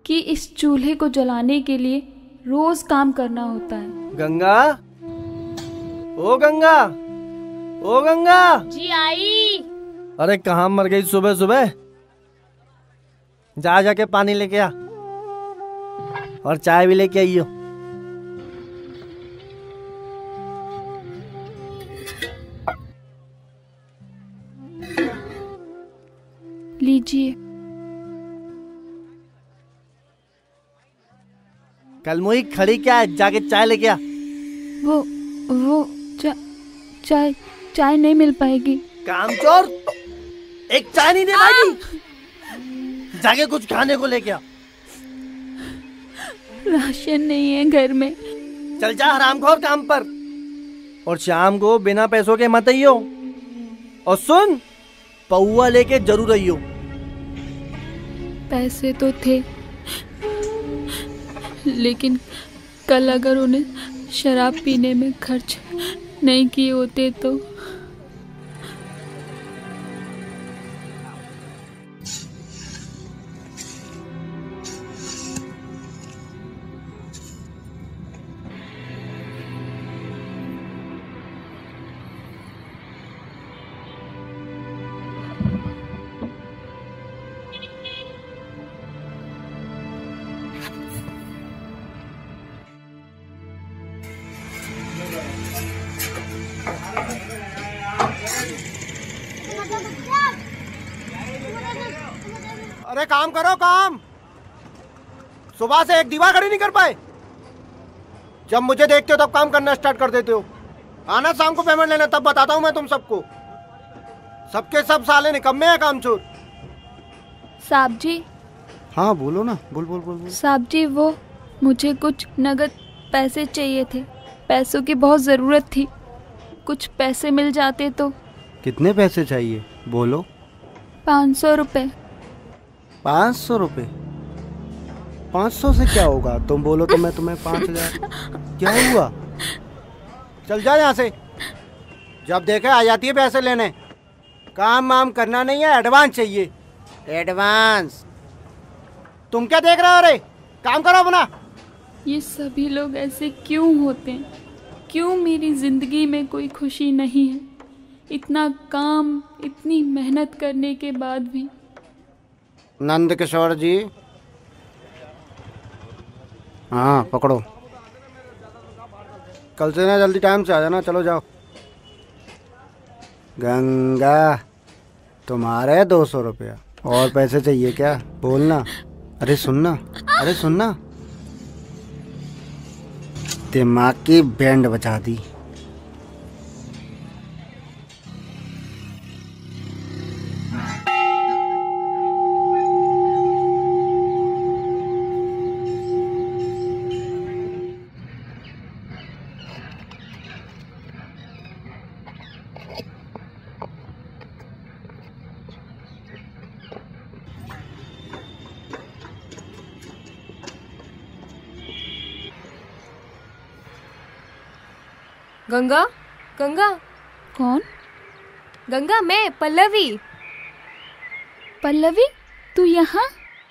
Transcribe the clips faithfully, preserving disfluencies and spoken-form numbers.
कि इस चूल्हे को जलाने के लिए रोज काम करना होता है। गंगा, ओ गंगा, ओ गंगा। जी आई। अरे कहाँ मर गई सुबह सुबह? जा जाके पानी लेके आ और चाय भी लेके आइयो। लीजिए। कल मुही खड़ी क्या है, जाके चाय लेके आ। वो वो चा, चाय चाय नहीं मिल पाएगी। कामचोर, एक चाय नहीं दे पाएगी? जाके कुछ खाने को लेके आ। राशन नहीं है घर में। चल जा हरामखोर काम पर, और शाम को बिना पैसों के मत आइयो। और सुन, पौवा लेके जरूर आइयो। पैसे तो थे, लेकिन कल अगर उन्हें शराब पीने में खर्च नहीं किए होते तो। अरे काम करो काम, सुबह से एक दीवार खड़ी नहीं कर पाए। जब मुझे देखते हो तब काम करना स्टार्ट कर देते हो। आना शाम को पेमेंट लेना, तब बताता हूँ मैं तुम सबको। सबके सब साले निकम्मे हैं कामचोर। साहब जी। हाँ बोलो ना, बोल बोल बोल, बोल। साहब जी, वो मुझे कुछ नगद पैसे चाहिए थे। पैसों की बहुत ज़रूरत थी, कुछ पैसे मिल जाते तो। कितने पैसे चाहिए बोलो? पाँच सौ रुपये। पाँच सौ रुपये? पाँच सौ से क्या होगा? तुम बोलो तो मैं तुम्हें पाँच हजार। क्या हुआ? चल जा यहाँ से। जब देखे आ जाती है पैसे लेने। काम वाम करना नहीं है, एडवांस चाहिए, एडवांस। तुम क्या देख रहे हो? अरे काम करो अपना। ये सभी लोग ऐसे क्यों होते हैं? क्यों मेरी जिंदगी में कोई खुशी नहीं है? इतना काम, इतनी मेहनत करने के बाद भी। नंद किशोर जी। हाँ पकड़ो। कल से ना जल्दी टाइम से आ जाना। चलो जाओ। गंगा, तुम्हारे दो सौ रुपया। और पैसे चाहिए क्या? बोलना। अरे सुनना, अरे सुनना। दिमाग की बैंड बजा दी। गंगा, गंगा। कौन? गंगा, मैं पल्लवी। पल्लवी, तू यहाँ?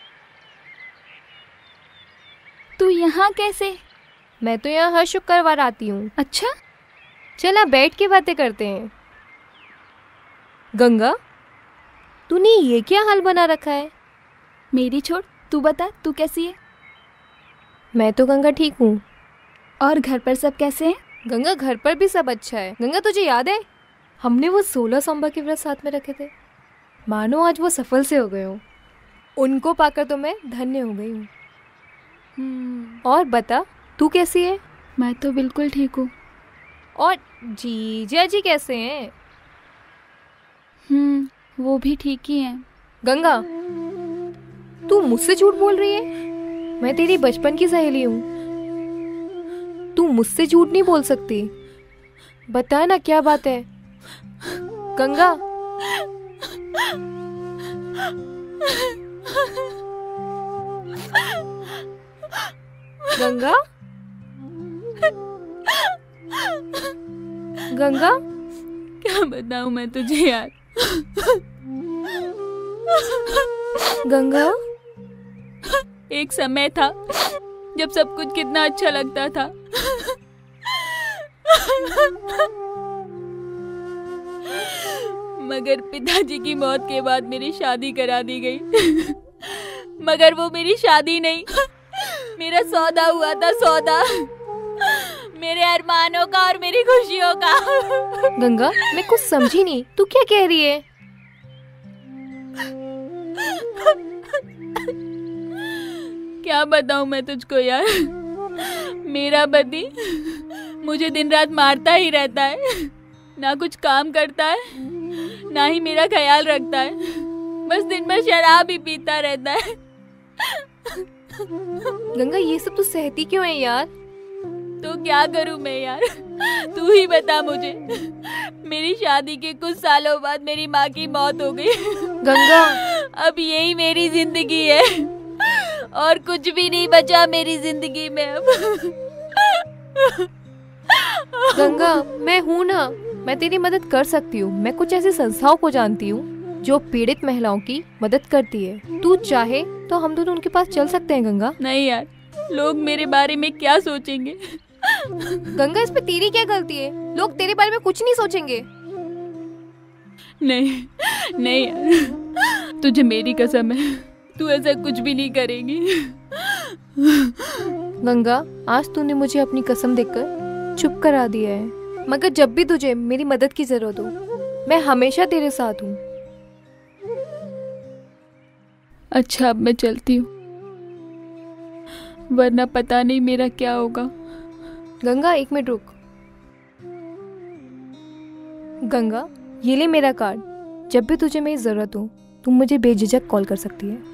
तू यहाँ कैसे? मैं तो यहाँ हर शुक्रवार आती हूँ। अच्छा, चला बैठ के बातें करते हैं। गंगा, तूने ये क्या हाल बना रखा है? मेरी छोड़, तू बता, तू कैसी है? मैं तो गंगा ठीक हूँ। और घर पर सब कैसे हैं? गंगा, घर पर भी सब अच्छा है। गंगा, तुझे याद है हमने वो सोलह सोमवार के व्रत साथ में रखे थे? मानो आज वो सफल से हो गए हो। उनको पाकर तो मैं धन्य हो गई हूँ। और बता, तू कैसी है? मैं तो बिल्कुल ठीक हूँ। और जीजा जी कैसे हैं? हम्म, वो भी ठीक ही हैं। गंगा, तू मुझसे झूठ बोल रही है? मैं तेरी बचपन की सहेली हूँ। तू मुझसे झूठ नहीं बोल सकती। बता ना, क्या बात है? गंगा, गंगा, गंगा। क्या बताऊं मैं तुझे यार। गंगा, एक समय था जब सब कुछ कितना अच्छा लगता था। मगर पिताजी की मौत के बाद मेरी शादी करा दी गई। मगर वो मेरी शादी नहीं, मेरा सौदा हुआ था, सौदा मेरे अरमानों का और मेरी खुशियों का। गंगा, मैं कुछ समझी नहीं, तू क्या कह रही है? क्या बताऊं मैं तुझको यार। मेरा पति मुझे दिन रात मारता ही रहता है, ना कुछ काम करता है, ना ही मेरा ख्याल रखता है, बस दिन भर शराब ही पीता रहता है। गंगा, ये सब तू सहती क्यों है यार? तो क्या करूं मैं यार, तू ही बता मुझे। मेरी शादी के कुछ सालों बाद मेरी माँ की मौत हो गई। गंगा, अब यही मेरी जिंदगी है और कुछ भी नहीं बचा मेरी जिंदगी में अब। गंगा, मैं हूँ ना, मैं तेरी मदद कर सकती हूँ। मैं कुछ ऐसी संस्थाओं को जानती हूँ जो पीड़ित महिलाओं की मदद करती है। तू चाहे तो हम दोनों उनके पास चल सकते हैं। गंगा, नहीं यार, लोग मेरे बारे में क्या सोचेंगे? गंगा, इस पे तेरी क्या गलती है? लोग तेरे बारे में कुछ नहीं सोचेंगे। नहीं नहीं यार, तुझे मेरी कसम है, तू ऐसा कुछ भी नहीं करेगी। गंगा, आज तूने मुझे अपनी कसम देकर चुप करा दिया है, मगर जब भी तुझे मेरी मदद की जरूरत हो, मैं हमेशा तेरे साथ हूँ। अच्छा, अब मैं चलती हूँ, वरना पता नहीं मेरा क्या होगा। गंगा, एक मिनट रुक। गंगा, ये ले मेरा कार्ड। जब भी तुझे मेरी जरूरत हो, तुम मुझे बेझिझक कॉल कर सकती है।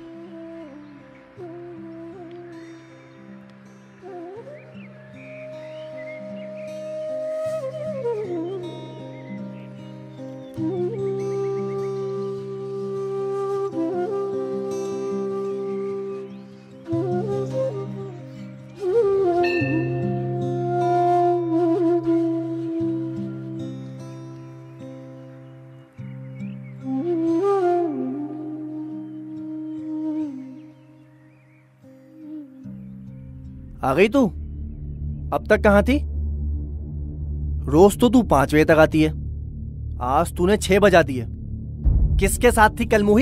आ गई तू? अब तक कहाँ थी? रोज तो तू पांच बजे तक आती है, आज तूने छह बजा दिए। किसके साथ थी कल मुही?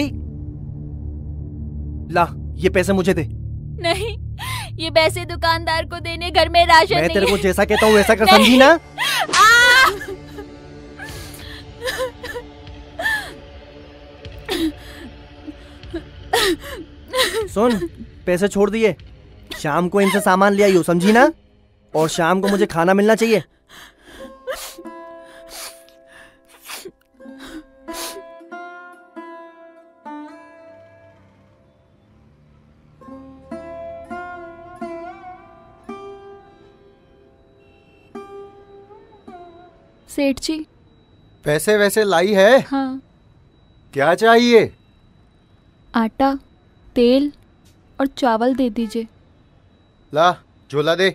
ला, ये पैसे मुझे दे। नहीं, ये पैसे दुकानदार को देने, घर में राशन मैं नहीं तेरे है। को जैसा कहता हूँ वैसा कर, समझी ना? सुन, पैसे छोड़ दिए, शाम को इनसे सामान ले आइयो, समझी ना? और शाम को मुझे खाना मिलना चाहिए। सेठ जी, पैसे वैसे लाई है? हाँ। क्या चाहिए? आटा, तेल और चावल दे दीजिए। ला, झोला दे।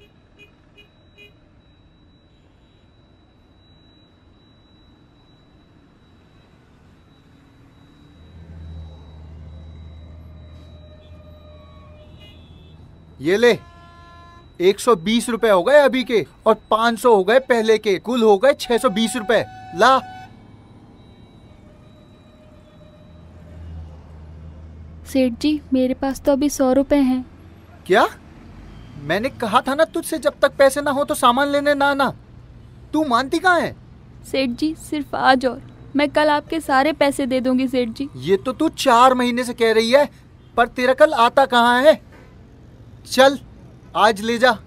ये ले, एक सौ बीस रुपए हो गए अभी के और पांच सौ हो गए पहले के, कुल हो गए छह सौ बीस रुपए। ला। सेठ जी, मेरे पास तो अभी सौ रुपए हैं। क्या? मैंने कहा था ना तुझसे, जब तक पैसे ना हो तो सामान लेने ना आना। तू मानती कहाँ है? सेठ जी, सिर्फ आज और मैं कल आपके सारे पैसे दे दूंगी सेठ जी। ये तो तू चार महीने से कह रही है, पर तेरा कल आता कहाँ है? चल, आज ले जा।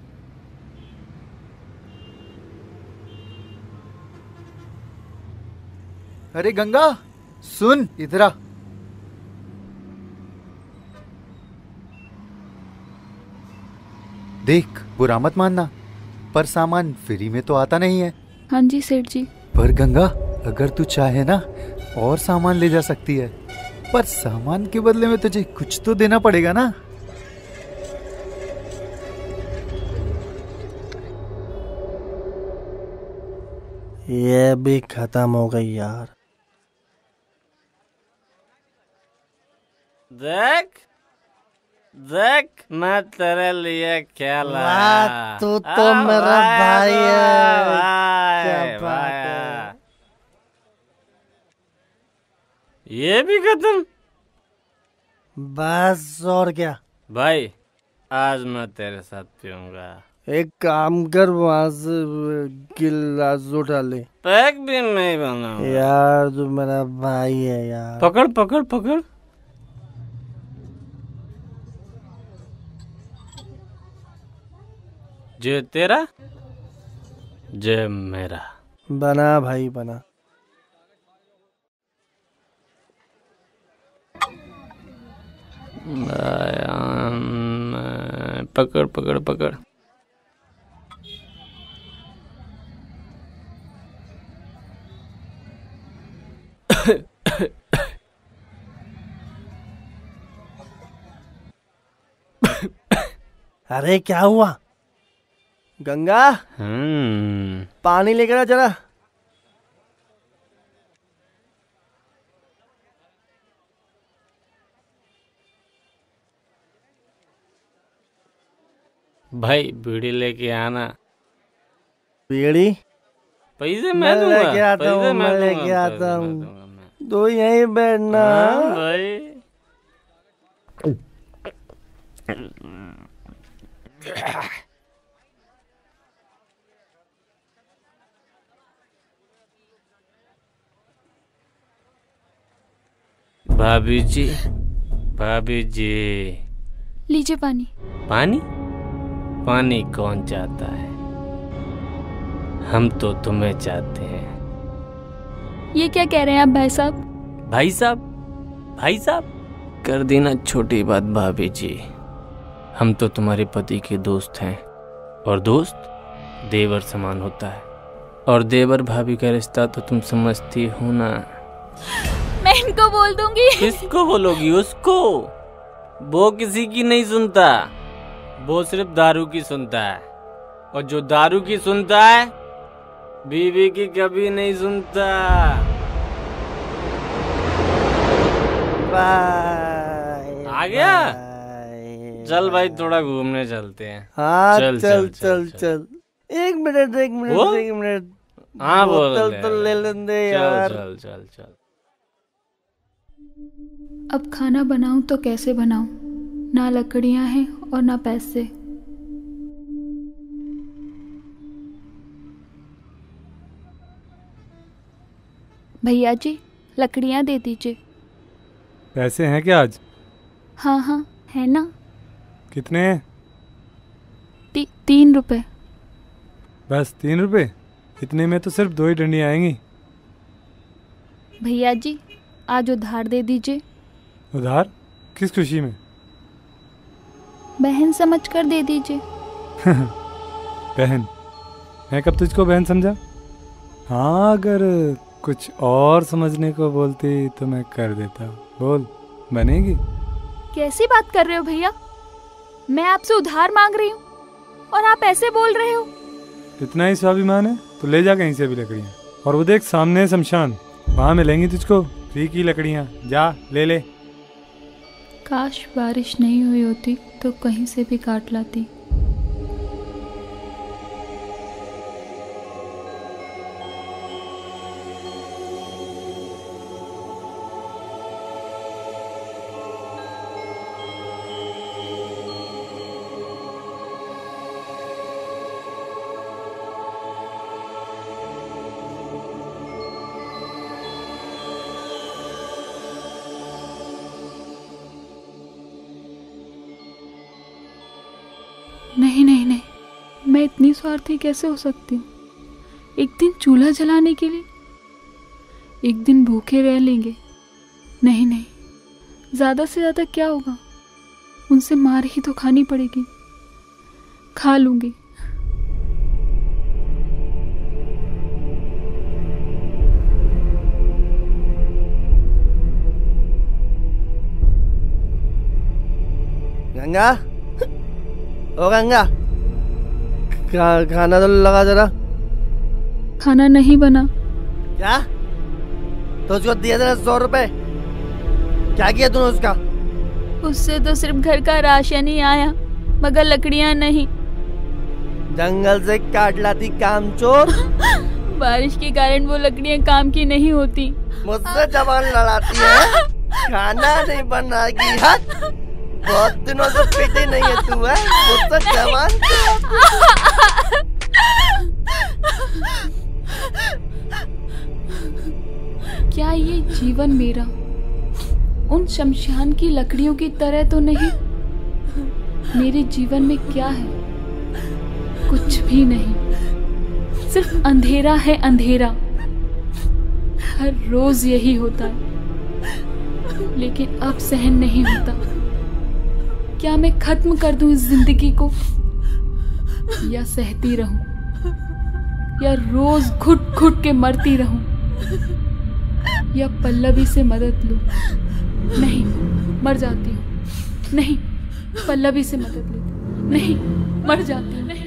अरे गंगा, सुन, इधर आ। देख, बुरा मत मानना, पर सामान फ्री में तो आता नहीं है। हाँ जी सेठ जी। पर गंगा, अगर तू चाहे ना और सामान ले जा सकती है, पर सामान के बदले में तुझे कुछ तो देना पड़ेगा ना। ये भी खत्म हो गई यार। देख, देख मैं तेरे लिए क्या वाह, लाया। तू तो आ, मेरा भाई, भाई है। भाई, क्या बात भाई। है। ये भी खत्म। बस और क्या। भाई आज मैं तेरे साथ पीऊंगा। एक काम कर, वहां से गिलास उठा ले। पैक भी नहीं बनाऊंगा। यार तू मेरा भाई है यार। पकड़ पकड़ पकड़। जय तेरा जय मेरा। बना भाई बना। पकड़ पकड़ पकड़। अरे क्या हुआ? गंगा हम्म पानी लेकर आ जरा। भाई बीड़ी लेके आना। बीड़ी पैसे मैं मैं दूंगा। लेके आता पैसे हूँ, मैं मैं दूंगा, लेके पैसे आता मैं हूँ। दूंगा मैं। तो यहीं बैठना। हाँ भाई। भाभी जी भाभी जी लीजिए पानी। पानी पानी कौन चाहता है? हम तो तुम्हें चाहते हैं। ये क्या कह रहे हैं आप भाई साहब? भाई साहब भाई साहब कर देना छोटी बात भाभी जी। हम तो तुम्हारे पति के दोस्त हैं और दोस्त देवर समान होता है। और देवर भाभी का रिश्ता तो तुम समझती हो ना। मैं इनको बोल दूंगी। किसको बोलोगी? उसको। वो किसी की नहीं सुनता, वो सिर्फ दारू की सुनता है। और जो दारू की सुनता है बीवी की कभी नहीं सुनता। बाय आ गया? बाय। चल भाई थोड़ा घूमने चलते हैं। हाँ चल, चल चल, चल चल, चल। एक मिनट एक बोल। मिनट एक मिनट। हाँ बोल बोतल ले, तो ले लेने दे चल यार। चल चल चल। अब खाना बनाऊं तो कैसे बनाऊं? ना लकड़ियां हैं और ना पैसे। भैया जी लकड़ियां दे दीजिए। पैसे हैं क्या आज? हाँ हाँ है ना। कितने हैं? ती, तीन रुपए। बस तीन रुपए? इतने में तो सिर्फ दो ही डंडी आएंगी। भैया जी आज उधार दे दीजिए। उधार? किस खुशी में? बहन समझ कर दे दीजिए। बहन? मैं कब तुझको बहन समझा? हाँ अगर कुछ और समझने को बोलती तो मैं कर देता। बोल बनेगी? कैसी बात कर रहे हो भैया? मैं आपसे उधार मांग रही हूँ और आप ऐसे बोल रहे हो। इतना ही स्वाभिमान है तो ले जा कहीं से भी लकड़ियाँ। और वो देख सामने है शमशान, वहाँ मिलेंगी तुझको फ्री की लकड़ियाँ। जा ले ले। काश बारिश नहीं हुई होती तो कहीं से भी काट लाती। नहीं नहीं नहीं, मैं इतनी स्वार्थी कैसे हो सकती हूँ? एक दिन चूल्हा जलाने के लिए, एक दिन भूखे रह लेंगे। नहीं नहीं, ज़्यादा से ज़्यादा क्या होगा? उनसे मार ही तो खानी पड़ेगी। खा लूँगी। गंगा ओ गंगा, खा, खाना तो लगा जरा। खाना नहीं बना। क्या? तो उसको दिया था सौ रुपए, क्या किया तूने उसका? उससे तो सिर्फ घर का राशन ही आया, मगर लकड़ियां नहीं। जंगल से काट लाती कामचोर। बारिश के कारण वो लकड़ियां काम की नहीं होती। मुझसे जवान लड़ाती है, खाना नहीं बनाएगी। हट, बहुत दिनों से पीटी नहीं है तू, है मुझसे जवान। क्या ये जीवन मेरा उन शमशान की लकड़ियों की तरह तो नहीं? मेरे जीवन में क्या है? कुछ भी नहीं, सिर्फ अंधेरा है अंधेरा। हर रोज यही होता है, लेकिन अब सहन नहीं होता। क्या मैं खत्म कर दूं इस जिंदगी को, या सहती रहूं, या रोज घुट घुट के मरती रहूं, या पल्लवी से मदद लूं? नहीं, मर जाती हूँ। नहीं, पल्लवी से मदद लेती। नहीं, मर जाती हूँ। नहीं।